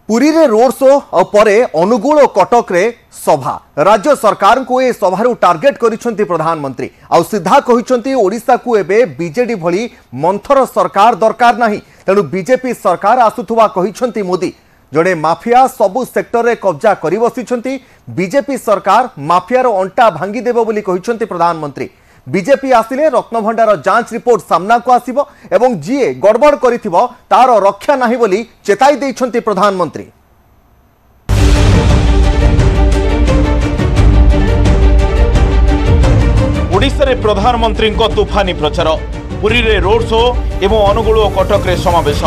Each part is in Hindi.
पुरी रे रोड शो और परे अनुगुल और कटक रे सभा राज्य सरकार को ए सभारू टार्गेट करिसेंती प्रधानमंत्री आ सीधा कहिसेंती ओडिशा को एबे बीजेडी भली मंथर सरकार दरकार नाही तेणु बीजेपी सरकार आसुथुवा कहिसेंती मोदी जड़े माफिया सबु सेक्टर रे कब्जा करि बसिसेंती बीजेपी सरकार माफियार अंटा भांगी देबो बोली कहिसेंती प्रधानमंत्री बीजेपी आसिले रत्नभंडार जांच रिपोर्ट सामना को आसिबो एवं जीए गड़बड़ करिथिबो तार रक्षा नाही बोली चेताई दैछंती प्रधानमंत्री। ओडिशा रे प्रधानमंत्री को तूफानी प्रचार पुरी रे रोड शो एवं अनुगुल और कटक रे समावेश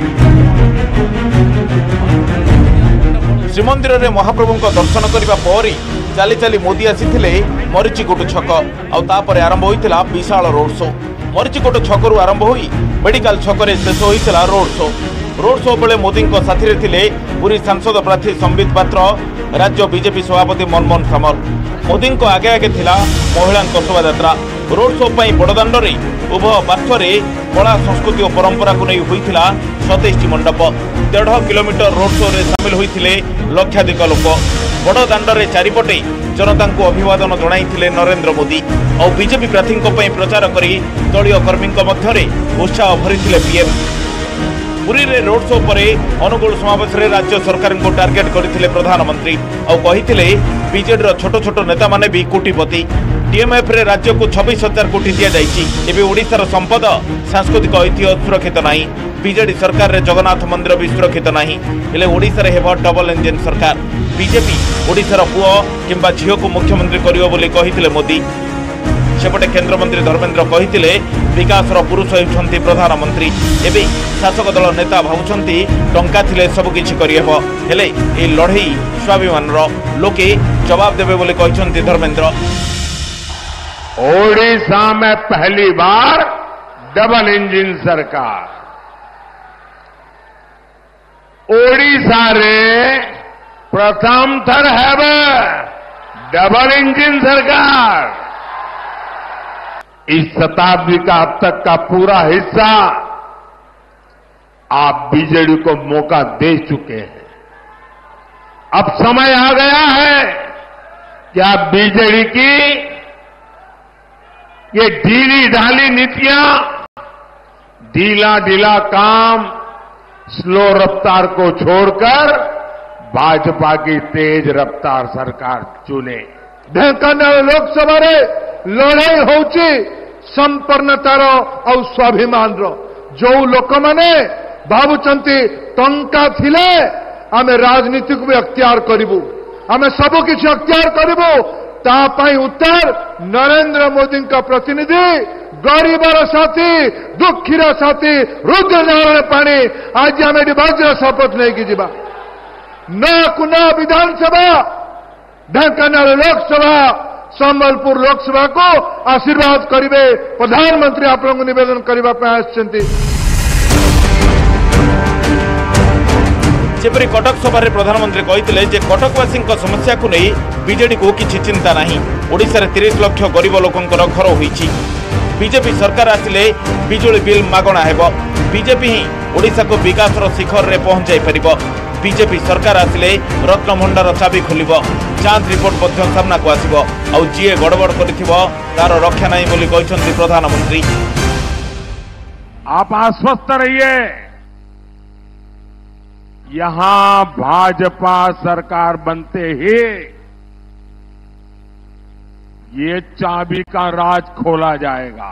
श्रीमंदिर रे महाप्रभु को दर्शन करने पर चाली चाली मोदी आसीथिले मरीचिकोट छक आउे आरंभ होता विशाल रोड शो मरीचिकोट छकरू आरंभ हो मेडिकल छकरे शेष होता रोड शो बेले मोदी साथी थे पुरी सांसद प्रार्थी संबित पात्र राज्य बीजेपी सभापति मनमोहन सामल मोदी आगे आगे थिला महिला शोभा रोड शो बड़दाण्ड में उभय पार्श्वे कला संस्कृति और परंपरा को नहीं होता 27 मंडप 1.5 किलोमीटर रोड शो रे सामिल होते लक्षाधिक लोक बड़ दाण्डे चारिपटे जनता को अभिवादन जणाइथिले नरेंद्र मोदी और बीजेपी प्रार्थी प्रचार कर दलीय कर्मी मध्य उत्साह भरी पीएम पुरी रे रोड शो पर अनुगुल समावेश रे राज्य सरकार को टार्गेट करथिले प्रधानमंत्री और कहिथिले बीजेडी छोट छोट नेता माने भी कोटिपति डीएमएफ रे राज्य को 26,000 कोटी दिया जाइछि एबे ओडिशार संपद सांस्कृतिक ऐतिह्य सुरक्षित नहीं बीजेडी सरकार रे जगन्नाथ मंदिर भी सुरक्षित नहीं हेले ओडिशा रे हेबो डबल इंजन सरकार बीजेपी ओडिशार पुओ किंबा झियो को मुख्यमंत्री करियो बोली कहिथिले मोदी सेपटे केंद्रमंत्री धर्मेंद्र कहिथिले विकासर पुरुष होउछंती प्रधानमंत्री एबे शासक दल नेता भावुछंती टंका थिले सब किछि करिहेबो हेले ए लढई स्वाभिमानर लोके जवाब देबे बोली कहिछंती धर्मेंद्र। ओडिशा में पहली बार डबल इंजन सरकार ओडिशा रे प्रथम थर है डबल इंजन सरकार इस शताब्दी का अब तक का पूरा हिस्सा आप बीजेडी को मौका दे चुके हैं। अब समय आ गया है कि आप बीजेडी की ये ढीली ढाली नीतियां ढीला ढीला काम स्लो रफ्तार को छोड़कर भाजपा की तेज रफ्तार सरकार चुने। ढेंकानाल लोकसभा रे लड़ाई होची संपन्नतार और स्वाभिमान जो लोक माने भावुचंती टंका थिले आमे राजनीति को भी अख्तियार करिबु आमे सब किछि अख्तियार करिबु तापाई उत्तर नरेंद्र मोदी का प्रतिनिधि गरीबर साथी दुखीर साथी रुद्रनारायण पाणी आज आम वज्र शपथ नहीं जीवा न कुना विधानसभा ढेंकानाल लोकसभा संबलपुर लोकसभा को आशीर्वाद करिवे प्रधानमंत्री आप निवेदन करने आसछंती। सेपरी कटक सभा प्रधानमंत्री कहिथिले जे कटकवासी समस्या को नहीं बीजेडी को किछि चिंता नहीं ओडिशा रे 30 लाख गरीब लोकंकर घर होईछि बीजेपी सरकार आसिले बिजुली बिल मागणा हेबो बीजेपी ही ओडिशा को विकास रो शिखर रे पहुंचाई परिबो बीजेपी सरकार आसिले रत्नभंडार चाबी खोलिबो जांच रिपोर्ट मध्य सामना को आसिबो आ जीए गड़बड़ करिथिबो तार रक्षा नहीं बोली कहिसंती प्रधानमंत्री। आप आश्वस्त रहिए यहां भाजपा सरकार बनते ही ये चाबी का राज खोला जाएगा।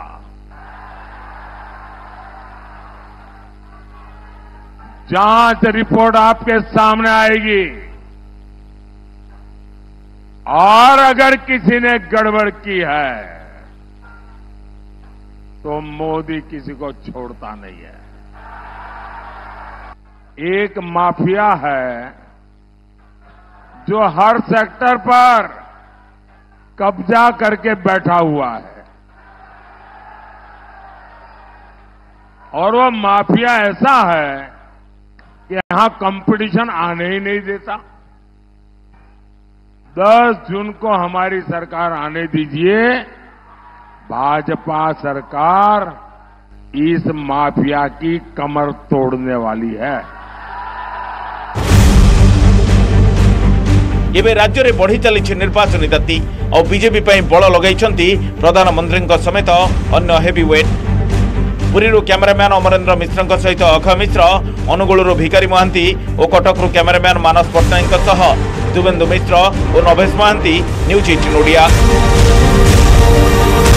जांच रिपोर्ट आपके सामने आएगी और अगर किसी ने गड़बड़ की है तो मोदी किसी को छोड़ता नहीं है। एक माफिया है जो हर सेक्टर पर कब्जा करके बैठा हुआ है और वो माफिया ऐसा है कि यहां कंपटीशन आने ही नहीं देता। 10 जून को हमारी सरकार आने दीजिए भाजपा सरकार इस माफिया की कमर तोड़ने वाली है। एबे राज्य में बढ़ी चली निर्वाचन ताती और बीजेपी बल लगे प्रधानमंत्री समेत अन्य हेवीवेट। पुरी कैमेरामैन अमरेन्द्र मिश्र सहित अक्षय मिश्र, अनुगुल भिकारी महांती और कटकू कैमेरामैन मानस पट्टनायक शुभेन्दु मिश्र और नभेश महांती, न्यूज 18 ओडिया।